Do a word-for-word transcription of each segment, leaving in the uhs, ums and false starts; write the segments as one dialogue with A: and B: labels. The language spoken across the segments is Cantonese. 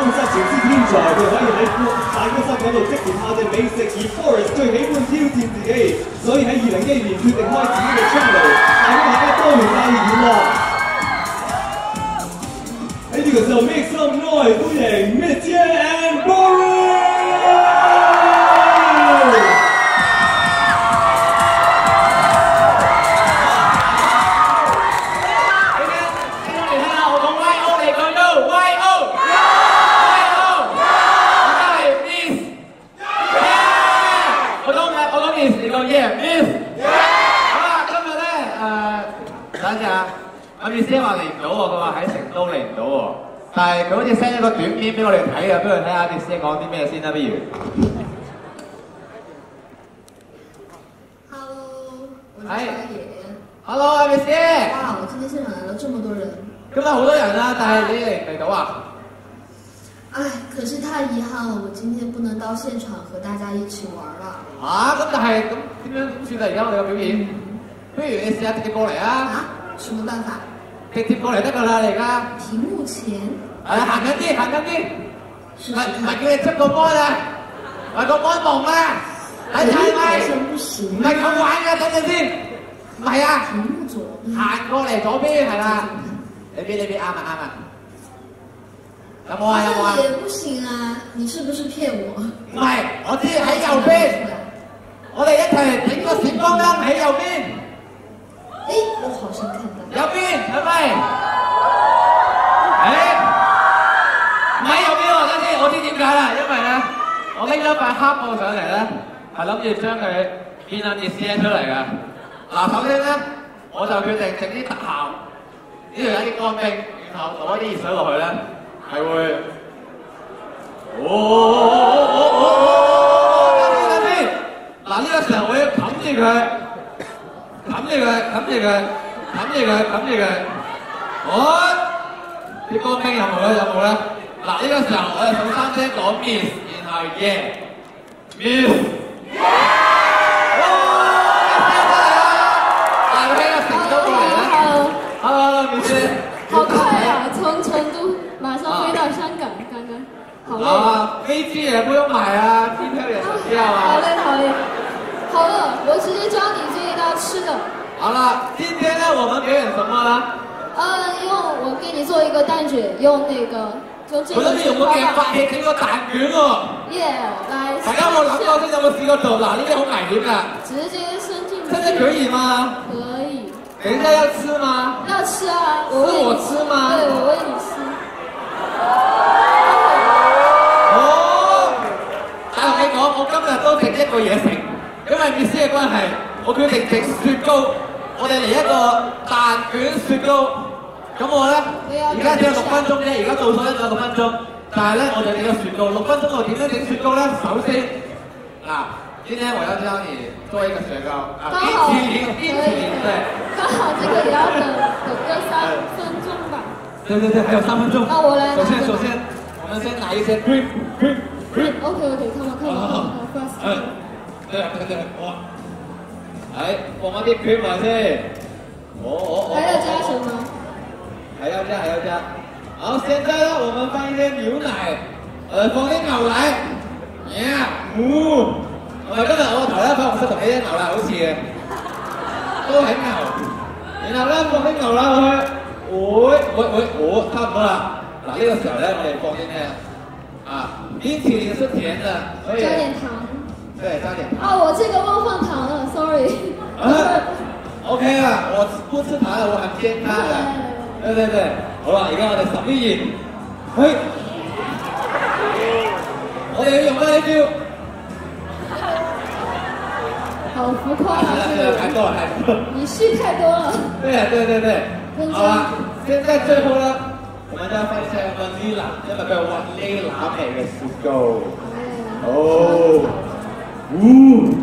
A: 工室情之天才，佢可以喺大歌室嗰度即時炮製美食，而 Forest 最喜歡挑戰自己，所以喺二零一二年決定開自己嘅 channel， 帶俾大家多元化嘅娛樂。喺呢個時候 make some noise， 歡迎 Miss Jen and Boris。
B: 阿 Miss 姐話嚟唔到喎，佢話喺成都嚟唔到喎，但係佢好似 send 咗個短片俾我哋睇啊，不如睇下 Miss 姐講啲咩先啦，不如。
C: Hello， 我是小野。
B: Hello， Miss 姐。
C: 哇，我今天現場來了這麼多人。
B: 今日好多人啊，但係你嚟唔嚟到啊？
C: 唉，可是太遺憾了，我今天不能到現場和大家一起玩啦。
B: 啊，咁但係咁點樣點算啊？而家我哋嘅表演，不如你試下直接過嚟啊！
C: 啊？什麼辦法？
B: 直接過嚟得㗎啦，你而家。
C: 屏幕前。係
B: 啊，行緊啲，行緊啲。唔係唔係叫你出個芒啊，係個芒夢啊。睇睇咪？唔係咁玩㗎，等陣先。唔係啊。
C: 屏幕左。
B: 行過嚟左邊係啦。你邊你邊啱啊啱啊。有冇啊有冇啊？
C: 也不行啊，你是不是騙我？
B: 唔係，我知喺右邊。我哋一齊整個閃光燈喺右邊。
C: 哎，我好像看到。
B: 右邊係咪？誒，唔喺右邊喎，等先，我知點解啦，因為咧，我拎咗塊黑布上嚟咧，係諗住將佢變下 Miss 姐出嚟㗎。嗱，首先咧，我就決定整啲特效，呢度有啲乾冰，然後倒一啲熱水落去咧，係會，哦哦哦哦，等先等先，嗱呢個時候我要冚住佢。 冚住佢，冚住佢，冚住佢，冚住佢。我啲乾冰有冇咧？有冇咧？嗱，呢個時候我哋數三聲講 Miss， 然後 yeah，Miss。哇！聲出嚟啦！大飛個成都過嚟啦。Hello，Miss。
D: 好快啊！從成都馬上飛到香港，剛剛。好累。
B: 啊，飛機也不用買啊，機票也省掉啊。
D: 好累，好累。 好了，我直接教你这一道吃的。好了，
B: 今天呢，我们表演什么呢？
D: 呃，用我给你做一个蛋卷，用那个用这个。
B: 我諗你用個鏡發起整個蛋卷喎。
D: 耶，來。
B: 大家有冇諗過先？有冇試過做？嗱，呢啲好危險㗎。
D: 直接伸進去。
B: 真的可以嗎？
D: 可以。
B: 等一下要吃嗎？
D: 要吃啊！
B: 是我吃嗎？
D: 對，我餵你吃。
B: 哦。但係我講，我今日都整一個嘢食。 因為 Miss 嘅關係，我決定整雪糕，我哋嚟一個蛋卷雪糕。咁我咧，而家只有六分鐘啫，而家倒數咧仲有六分鐘。但係咧，我就整個雪糕，六分鐘我點樣整雪糕咧？首先，嗱，今天我要教你做一個雪糕，啊，冰淇淋，冰淇淋，對。
D: 剛好這個也要等等個三分鐘吧。
B: 對對對，還有三分鐘。
D: 那我來。
B: 首先首先，我們先拿一些 cream cream cream。
D: OK OK，看我看我看我 fast。
B: 對對對，哇！係放一啲 cream 埋先。哦哦哦。
D: 還要加什麼？
B: 還要加還要加。好，現在呢，我們放一些牛奶，呃，放啲牛奶。呀，唔，我今日我頭一放唔識同你啲牛奶好似嘅，都係牛。然後咧放啲牛奶落去，會會會，哦，差唔多啦。嗱呢個時候咧，我哋放啲咩？啊，冰淇淋是甜的，所以。加
D: 點糖。
B: 对，加點糖。
D: 啊，我這個忘放糖了 ，sorry。
B: 啊 ，OK 啊，我不吃糖的，我很健康的。對對對，好啦，而家我哋十啲鹽，嘿，我哋要用咩招？
D: 好浮誇啊！
B: 這個太多了，太多了。
D: 你戲太多了。對
B: 對對對，好啦，現在最後呢，我們要放一些 vanilla，因為佢係 vanilla 味嘅雪糕。哦。 嗚！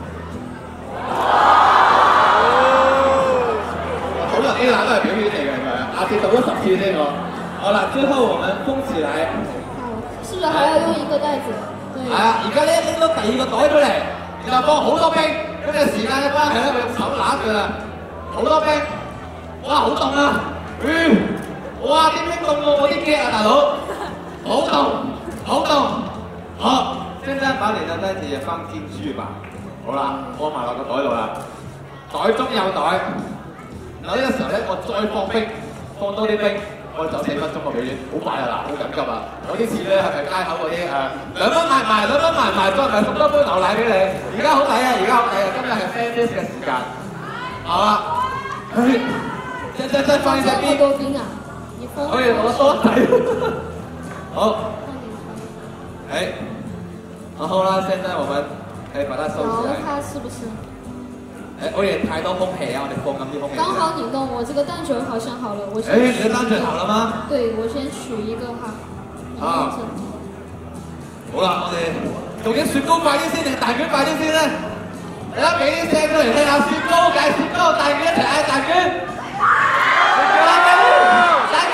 B: 好多 A 男都係表演嚟嘅，係咪啊？阿杰讀咗十次先我。好啦，最後我們封起來。
D: 是不是還要用一個袋子？
B: 係啊，而家咧拎到第二個袋出嚟，然後放好多冰。咁嘅時間嘅關係咧，我用手攬住啦，好多冰。哇，好凍啊！嗯，哇，點拎凍到我啲腳啊，大佬？好凍！ 嘅咧就放進去吧。好啦，放埋落個袋度啦，袋中有袋。嗱呢個時候咧，我再放冰，放多啲冰，我走四分鐘個表演，好快啊嗱，好緊急啊！我啲錢咧係咪街口嗰啲誒兩蚊買埋，兩蚊買埋，再埋送多杯牛奶俾你。而家好抵啊！而家好抵啊！今日係 fan days 嘅時間，好啦，再再再放一隻冰。
D: 多冰啊！你放。
B: 可以我多仔。好。哎，然後呢，現在我們可以把它收起來。
D: 搖它是不是？
B: 哎，我也太多風氣啊！我哋放咁啲風氣。
D: 剛好擰動，我這個蛋卷好像好了，我先。
B: 哎，你的蛋卷好了嗎？
D: 對，我先取一個哈。
B: 啊。好啦，我哋究竟雪糕快啲先定蛋卷快啲先咧？大家俾啲聲出嚟聽下，雪糕計雪糕，蛋卷一齊嗌蛋卷。蛋卷，蛋卷。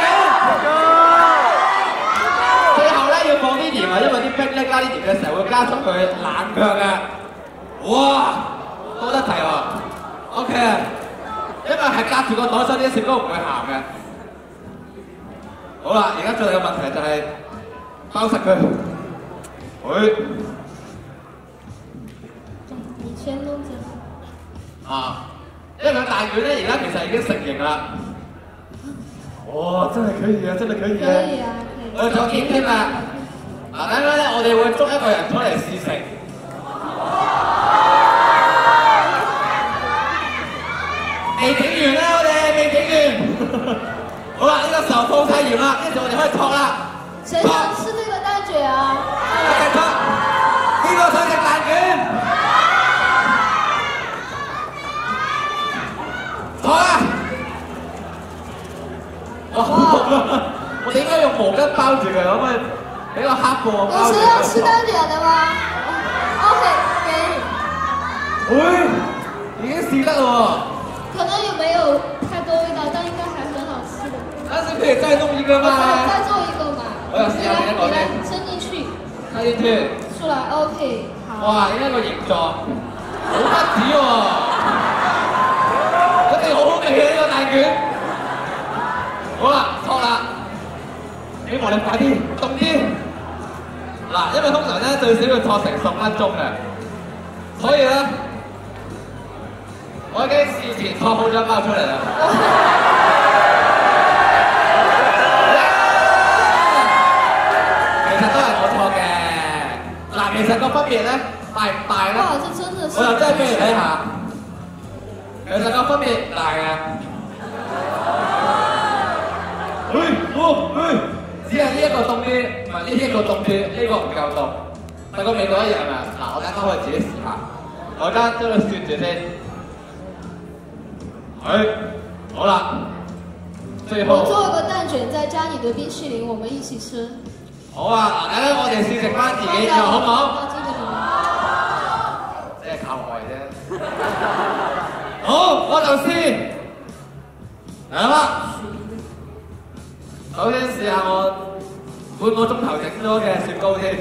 B: 最後咧要放啲鹽啊，因為啲冰咧加啲鹽嘅時候會加速佢冷卻嘅。哇！多得滯喎 ，OK， 因為係隔住個袋，所以啲雪糕唔會鹹嘅。好啦，而家最大嘅問題就係包實佢。佢
D: 你先弄這
B: 啊，因為個蛋卷咧而家其實已經成型啦。哇！真係可以啊，真係可以啊！
D: 可以啊，可以。
B: 我哋仲點添啊？嗱，等陣咧，我哋會捉一個人出嚟試食。未整完啦，我哋未整完。好啦，呢個時候放晒鹽啦，跟住我哋可以托啦。
D: 誰想吃這個蛋卷啊？
B: 嚟托，邊個想食蛋卷？托啦！哇！我哋應該用毛巾包住佢，可唔可以俾個黑布我包住？
D: 有誰要吃蛋卷的嗎 ？OK， 給你。
B: 喂，已經試得咯。
D: 可能有沒有太多味道，但應該還很好吃的。
B: 但是可以再弄一個嗎？
D: 再做一個嘛。
B: 我要試下呢個先。
D: 伸進去。
B: 伸進去。
D: 出來 ，OK， 好。
B: 哇！呢一個形狀好不止喎，一定好好味啊！呢個蛋卷。好啦，托啦，希望你快啲，凍啲。嗱，因為通常咧最少要托成十分鐘嘅，所以咧。我已經事前托好咗包出嚟啦。其實都係我錯嘅。嗱，其實個分別咧大唔大咧？
D: 哇！這真的是。
B: 我又真係俾你睇下。其實個分別大嘅。喂，好，喂，只係呢一個凍啲，唔係呢一個凍啲，呢個唔夠凍。但個味道一樣係咪？嗱，我大家可以自己試下。我而家將佢雪住先。哎，好啦，最後
D: 我做個蛋卷，再加你的冰淇淋，我們一起吃。
B: 好啊，嗱，我哋試食翻自己就好唔好？即係靠外啫。好，我就試。嚟啦，首先試下我半個鐘頭整咗嘅雪糕先。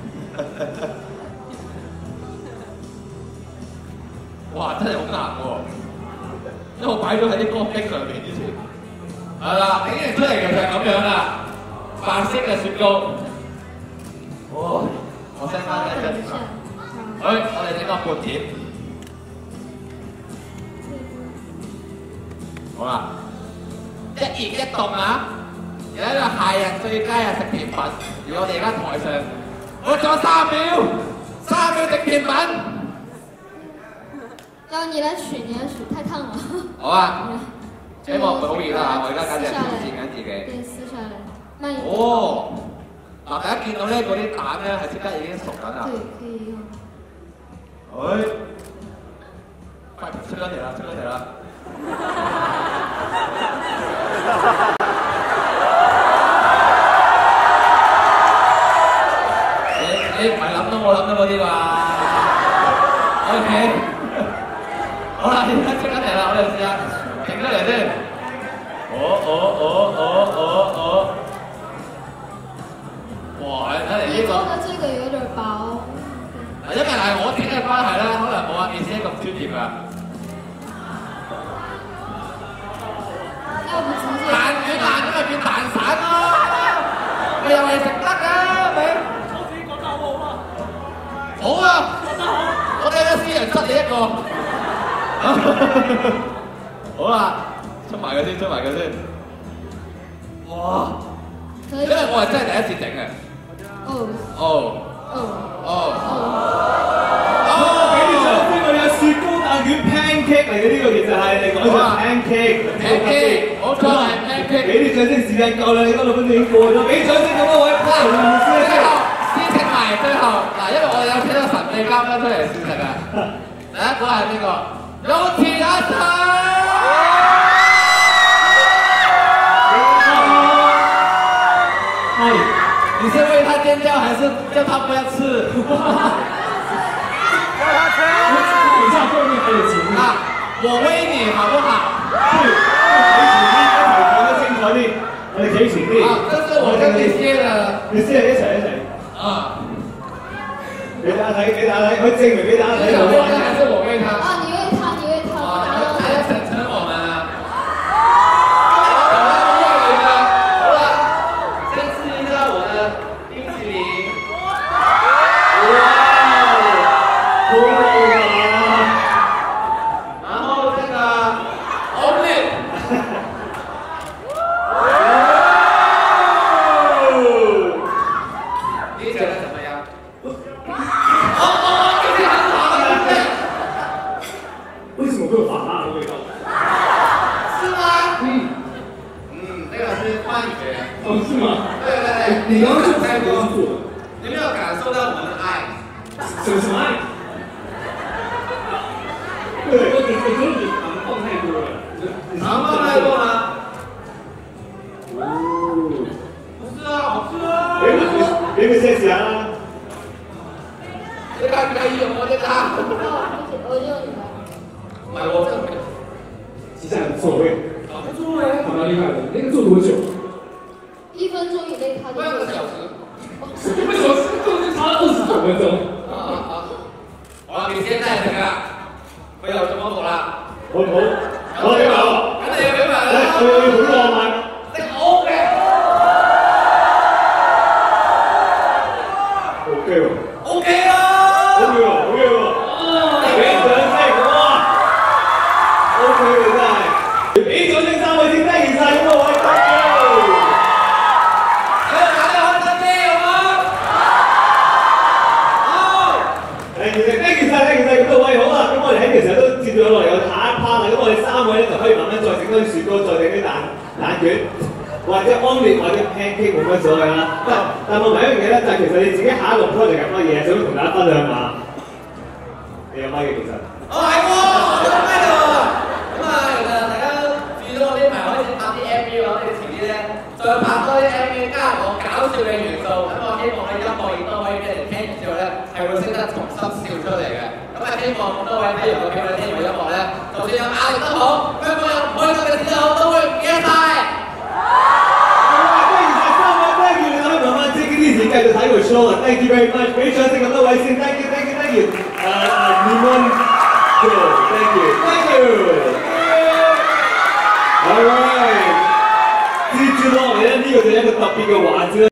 B: 哇，真係好難喎！因為我擺咗喺啲乾冰上面之前，係啦，整完出嚟其實係咁樣啦，白色嘅雪糕。哇！我 send 翻你一張。好，我哋整個半碟。好啦，一熱一凍啊！而家呢個夏日最佳啊食甜品，而我哋而家台上，我仲有三秒，三秒整甜品。
D: 要你來取，你來取，太燙了。
B: 好啊，希望唔會好熱啦，我而家簡直係挑戰緊自己。
D: 對，撕下來，慢一點。
B: 哦，嗱，大家見到咧嗰啲蛋咧係即刻已經熟緊啦。
D: 對，可以用。
B: 誒，快出咗嚟啦，出咗嚟啦！你你唔係諗到我諗到嗰啲啩 ？OK。好啦，而家出緊嚟啦，我哋試下整出嚟先。哦哦哦哦哦哦！哇，睇嚟呢個。
D: 你做的這個有點薄。
B: 因為係我整嘅關係咧，可能冇阿健師咁專業啊。
D: 要不直接。
B: 蛋卷爛咗咪變蛋散咯，咪又係食得㗎，咪？我自己講得好好啊。我好啊，我哋嘅私人塞你一個。好啦，出埋佢先，出埋佢先。哇！因為我係真係第一次整嘅。
D: 哦
B: 哦
D: 哦
B: 哦
A: 哦！俾啲掌聲，我哋有雪糕蛋卷 pancake 嚟嘅，呢個其實係另外一種 pancake。pancake，
B: 冇錯係 pancake。
A: 俾啲掌聲，時間夠啦，你嗰六分鐘已經過咗，俾掌聲咁多位。
B: 最後先請埋最後嗱，因為我有幾個神秘嘉賓出嚟試食啊。第一個係邊個？有田阿生。
A: 係。
B: 你是為他尖叫，還是叫他不要吃？
A: 叫他吃。等一下後面還有節目
B: 啊！我餵你好不好？
A: 係。講得清楚啲，我哋企前啲。
B: 啊，這是我跟你先的。
A: 你先一齊一齊。啊！俾大家睇，俾大家睇，可以證明俾大家睇。
B: 你餵他還是我餵他？
D: 啊，你餵他，你餵他。
B: 啊，還要整成我們啊！
A: 你刚刚就猜过，
B: 你没有感受到我们的爱？
A: 什么什么爱？对，我觉得我觉得你糖放太多了。
B: 糖放太多吗？
A: 哦，
B: 不是啊，好吃啊！
A: 你咪你咪試下啦。
B: 這個可以，我這個。
D: 我就你來。
B: 唔係我真係。
A: 其實很不錯味。
B: 不錯哎，
A: 還蠻厲害的。那個做多久？
D: 一分鐘以內他就。
B: 半個小時。
A: 一個小時中間差二十九分鐘。
B: 啊啊啊！好啦，你現在這個，不要這麼做啦。
A: 好唔好？我哋話。
B: 咁你要俾埋啦。
A: 我要好浪漫。
B: 這個 OK。
A: OK 喎。
B: OK 啦。
A: OK 喎 ，OK 喎。俾掌聲哇 ！OK 喎真係。俾掌聲三位先，thank you晒咁多位。其實都接咗落嚟有下一 part 啦，咁我哋三位咧就可以慢慢再整多啲雪糕，再整啲蛋蛋卷，或者安列或者 pancake 冇乜所謂啦。但係問題一樣嘢咧，就係其實你自己下一個 project 有乜嘢想同大家分享下？你有乜嘅其實？
B: 哦係喎，我有咩喎？咁啊，其實大家注意到我呢排開始拍啲 M V 啦，我哋遲啲咧再拍多啲 M V， 加入我搞笑嘅元素，咁我希望喺音樂亦都可以俾人聽完之後咧係會識得重新笑出嚟嘅。咁啊，希望咁多位睇完個片咧，聽完音樂咧，就算有壓力都好，香港有唔開心嘅事都好，都會唔記得晒。
A: Thank you， 你可以慢慢 take it easy，繼續睇個 show 啊 ！Thank you very much，俾掌聲咁多位先 ，thank you，thank you，thank you。誒，Lemon，thank you，thank you。All right，接住落嚟咧，呢個就係一個特別嘅環節。